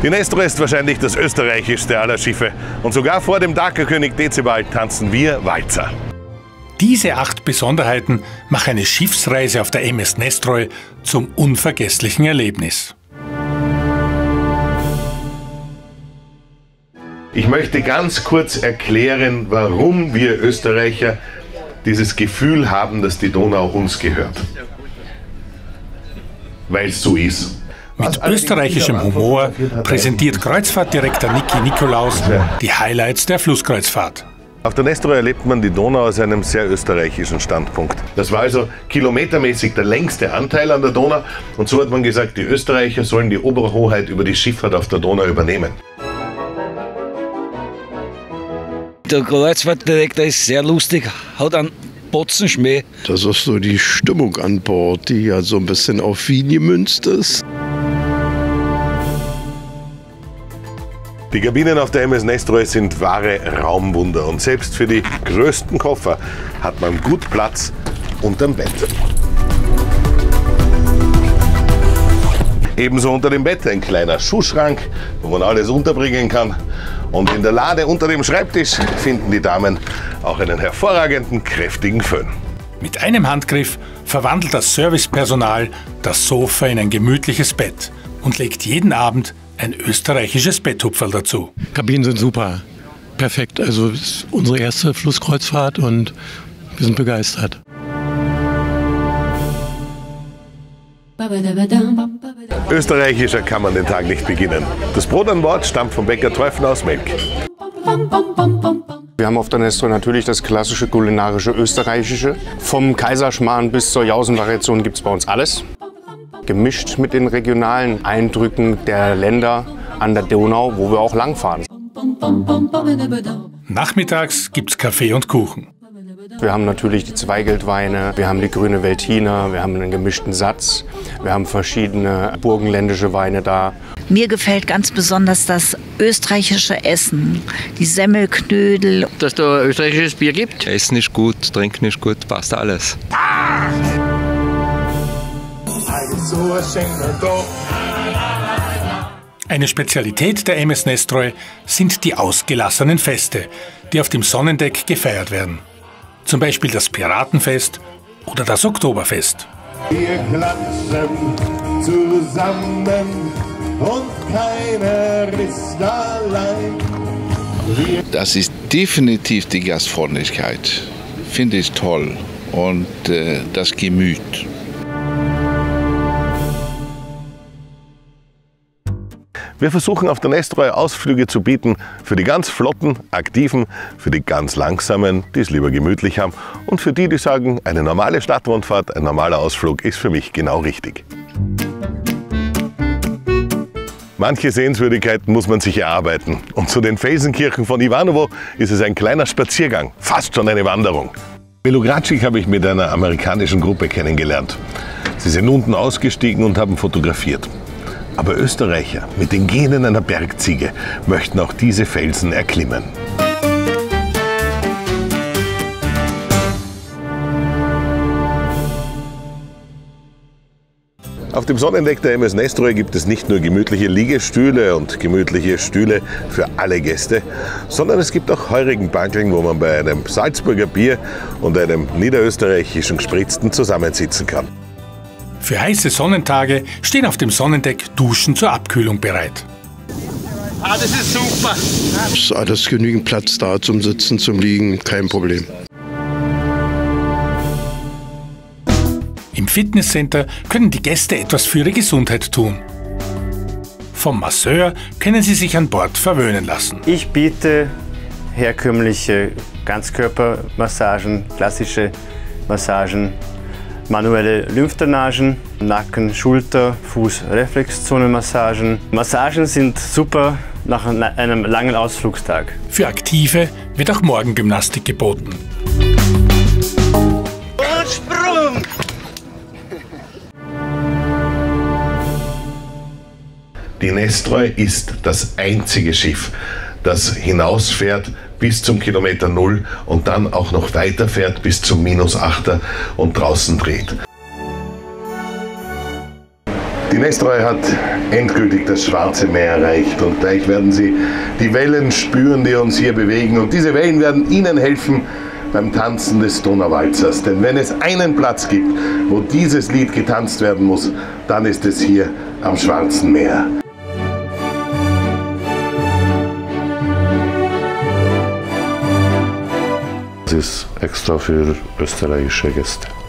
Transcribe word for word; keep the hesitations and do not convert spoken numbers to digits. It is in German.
Die Nestroy ist wahrscheinlich das österreichischste aller Schiffe. Und sogar vor dem Dakerkönig Dezibald tanzen wir Walzer. Diese acht Besonderheiten machen eine Schiffsreise auf der M S Nestroy zum unvergesslichen Erlebnis. Ich möchte ganz kurz erklären, warum wir Österreicher dieses Gefühl haben, dass die Donau uns gehört. Weil es so ist. Mit österreichischem Humor präsentiert Kreuzfahrtdirektor Niki Nikolaus die Highlights der Flusskreuzfahrt. Auf der Nestroy erlebt man die Donau aus einem sehr österreichischen Standpunkt. Das war also kilometermäßig der längste Anteil an der Donau und so hat man gesagt, die Österreicher sollen die Oberhoheit über die Schifffahrt auf der Donau übernehmen. Der Kreuzfahrtdirektor ist sehr lustig, hat einen Potzenschmäh. Das ist so die Stimmung an Bord, die ja so ein bisschen auf Wien gemünzt ist. Die Kabinen auf der M S Nestroy sind wahre Raumwunder und selbst für die größten Koffer hat man gut Platz unterm Bett. Ebenso unter dem Bett ein kleiner Schuhschrank, wo man alles unterbringen kann. Und in der Lade unter dem Schreibtisch finden die Damen auch einen hervorragenden, kräftigen Föhn. Mit einem Handgriff verwandelt das Servicepersonal das Sofa in ein gemütliches Bett und legt jeden Abend ein österreichisches Betthupferl dazu. Kabinen sind super, perfekt. Also es ist unsere erste Flusskreuzfahrt und wir sind begeistert. Österreichischer kann man den Tag nicht beginnen. Das Brot an Bord stammt vom Bäcker Teufen aus Melk. Wir haben auf der Nestroy natürlich das klassische kulinarische österreichische. Vom Kaiserschmarrn bis zur Jausen-Variation gibt es bei uns alles. Gemischt mit den regionalen Eindrücken der Länder an der Donau, wo wir auch langfahren. Nachmittags gibt's Kaffee und Kuchen. Wir haben natürlich die Zweigeltweine, wir haben die grüne Veltliner, wir haben einen gemischten Satz, wir haben verschiedene burgenländische Weine da. Mir gefällt ganz besonders das österreichische Essen, die Semmelknödel. Dass da österreichisches Bier gibt. Essen ist gut, Trinken ist gut, passt alles. Eine Spezialität der M S Nestroy sind die ausgelassenen Feste, die auf dem Sonnendeck gefeiert werden. Zum Beispiel das Piratenfest oder das Oktoberfest. Wir klatschen zusammen und keiner ist allein. Das ist definitiv die Gastfreundlichkeit. Finde ich toll. Und äh, das Gemüt. Wir versuchen auf der Nestroy Ausflüge zu bieten für die ganz flotten, aktiven, für die ganz langsamen, die es lieber gemütlich haben und für die, die sagen, eine normale Stadtrundfahrt, ein normaler Ausflug ist für mich genau richtig. Manche Sehenswürdigkeiten muss man sich erarbeiten und zu den Felsenkirchen von Ivanovo ist es ein kleiner Spaziergang, fast schon eine Wanderung. Belogradschik habe ich mit einer amerikanischen Gruppe kennengelernt. Sie sind unten ausgestiegen und haben fotografiert. Aber Österreicher mit den Genen einer Bergziege möchten auch diese Felsen erklimmen. Auf dem Sonnendeck der M S Nestroy gibt es nicht nur gemütliche Liegestühle und gemütliche Stühle für alle Gäste, sondern es gibt auch heurigen Bankeln, wo man bei einem Salzburger Bier und einem niederösterreichischen Gespritzten zusammensitzen kann. Für heiße Sonnentage stehen auf dem Sonnendeck Duschen zur Abkühlung bereit. Ah, das ist super. Es ist alles genügend Platz da zum Sitzen, zum Liegen, kein Problem. Im Fitnesscenter können die Gäste etwas für ihre Gesundheit tun. Vom Masseur können sie sich an Bord verwöhnen lassen. Ich biete herkömmliche Ganzkörpermassagen, klassische Massagen, manuelle Lymphdrainagen, Nacken-, Schulter-, Fuß-Reflexzonenmassagen. Massagen sind super nach einem langen Ausflugstag. Für Aktive wird auch Morgengymnastik geboten. Und Sprung! Die Nestroy ist das einzige Schiff, das hinausfährt bis zum Kilometer Null und dann auch noch weiterfährt bis zum Minus Achter und draußen dreht. Die Nestroy hat endgültig das Schwarze Meer erreicht und gleich werden Sie die Wellen spüren, die uns hier bewegen. Und diese Wellen werden Ihnen helfen beim Tanzen des Donauwalzers. Denn wenn es einen Platz gibt, wo dieses Lied getanzt werden muss, dann ist es hier am Schwarzen Meer. Das ist extra für österreichische Gäste.